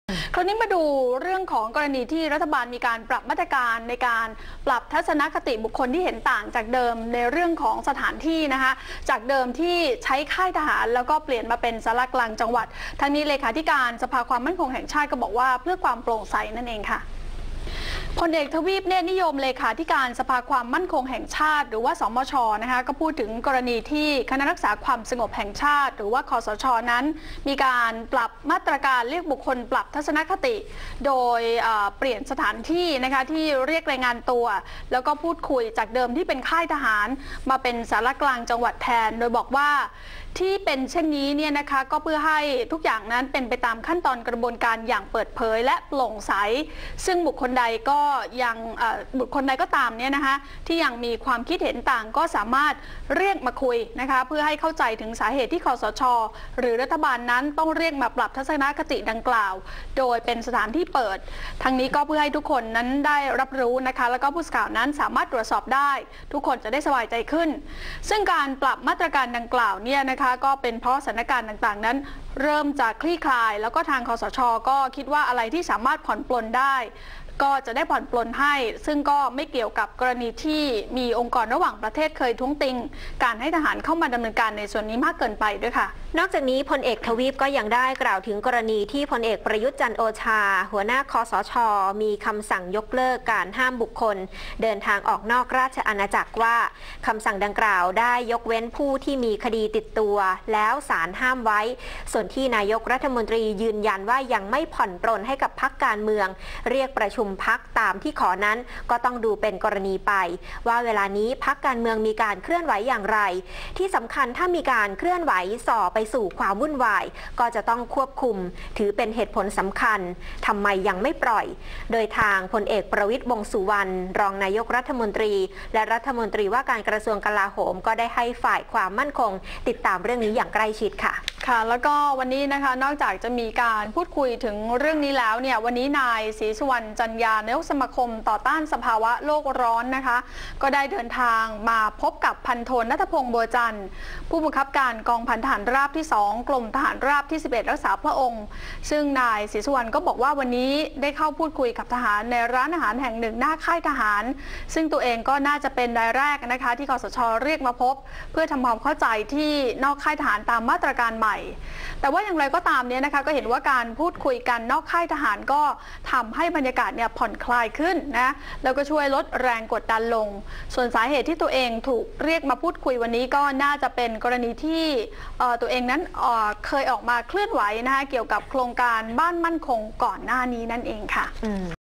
คราวนี้มาดูเรื่องของกรณีที่รัฐบาลมีการปรับมาตรการในการปรับทัศนคติบุคคลที่เห็นต่างจากเดิมในเรื่องของสถานที่นะคะจากเดิมที่ใช้ค่ายทหารแล้วก็เปลี่ยนมาเป็นศาลากลางจังหวัดทั้งนี้เลขาธิการสภาความมั่นคงแห่งชาติก็บอกว่าเพื่อความโปร่งใสนั่นเองค่ะพลเอกทวีปเนตรนิยมเลขาธิการสภาความมั่นคงแห่งชาติหรือว่าสมชนะคะก็พูดถึงกรณีที่คณะรักษาความสงบแห่งชาติหรือว่าคสชนั้นมีการปรับมาตรการเรียกบุคคลปรับทัศนคติโดยเปลี่ยนสถานที่นะคะที่เรียกรายงานตัวแล้วก็พูดคุยจากเดิมที่เป็นค่ายทหารมาเป็นศาลากลางจังหวัดแทนโดยบอกว่าที่เป็นเช่นนี้เนี่ยนะคะก็เพื่อให้ทุกอย่างนั้นเป็นไปตามขั้นตอนกระบวนการอย่างเปิดเผยและโปร่งใสซึ่งบุคคลใดก็ตามเนี่ยนะคะที่ยังมีความคิดเห็นต่างก็สามารถเรียกมาคุยนะคะเพื่อให้เข้าใจถึงสาเหตุที่คสช.หรือรัฐบาลนั้นต้องเรียกมาปรับทัศนคติดังกล่าวโดยเป็นสถานที่เปิดทั้งนี้ก็เพื่อให้ทุกคนนั้นได้รับรู้นะคะแล้วก็ผู้สื่อข่าวนั้นสามารถตรวจสอบได้ทุกคนจะได้สบายใจขึ้นซึ่งการปรับมาตรการดังกล่าวเนี่ยนะคะก็เป็นเพราะสถานการณ์ต่างๆนั้นเริ่มจากคลี่คลายแล้วก็ทางคสช.ก็คิดว่าอะไรที่สามารถผ่อนปลนได้ก็จะได้ผ่อนปลนให้ซึ่งก็ไม่เกี่ยวกับกรณีที่มีองค์กรระหว่างประเทศเคยท้วงติงการให้ทหารเข้ามาดำเนินการในส่วนนี้มากเกินไปด้วยค่ะนอกจากนี้พลเอกทวีปก็ยังได้กล่าวถึงกรณีที่พลเอกประยุทธ์จันทร์โอชาหัวหน้าคสช.มีคำสั่งยกเลิกการห้ามบุคคลเดินทางออกนอกราชอาณาจักรว่าคำสั่งดังกล่าวได้ยกเว้นผู้ที่มีคดีติดตัวแล้วศาลห้ามไว้ส่วนที่นายกรัฐมนตรียืนยันว่ายังไม่ผ่อนปรนให้กับพรรคการเมืองเรียกประชุมพรรคตามที่ขอนั้นก็ต้องดูเป็นกรณีไปว่าเวลานี้พรรคการเมืองมีการเคลื่อนไหวอย่างไรที่สำคัญถ้ามีการเคลื่อนไหวส่อไปสู่ความวุ่นวายก็จะต้องควบคุมถือเป็นเหตุผลสำคัญทำไมยังไม่ปล่อยโดยทางพลเอกประวิตร วงษ์สุวรรณรองนายกรัฐมนตรีและรัฐมนตรีว่าการกระทรวงกลาโหมก็ได้ให้ฝ่ายความมั่นคงติดตามเรื่องนี้อย่างใกล้ชิดค่ะแล้วก็วันนี้นะคะนอกจากจะมีการพูดคุยถึงเรื่องนี้แล้วเนี่ยวันนี้นายศรีสุวรรณจันยานายกสมาคมต่อต้านสภาวะโลกร้อนนะคะก็ได้เดินทางมาพบกับพันโทณัฐพงษ์บัวจันทร์ผู้บังคับการกองพันทหารราบที่2กรมทหารราบที่11รักษาพระองค์ซึ่งนายศรีสุวรรณก็บอกว่าวันนี้ได้เข้าพูดคุยกับทหารในร้านอาหารแห่งหนึ่งหน้าค่ายทหารซึ่งตัวเองก็น่าจะเป็นรายแรกนะคะที่คสช.เรียกมาพบเพื่อทำความเข้าใจที่นอกค่ายทหารตามมาตรการใหม่แต่ว่าอย่างไรก็ตามเนี่ยนะคะก็เห็นว่าการพูดคุยกันนอกค่ายทหารก็ทำให้บรรยากาศเนี่ยผ่อนคลายขึ้นนะแล้วก็ช่วยลดแรงกดดันลงส่วนสาเหตุที่ตัวเองถูกเรียกมาพูดคุยวันนี้ก็น่าจะเป็นกรณีที่ตัวเองนั้นเคยออกมาเคลื่อนไหวนะคะเกี่ยวกับโครงการบ้านมั่นคงก่อนหน้านี้นั่นเองค่ะ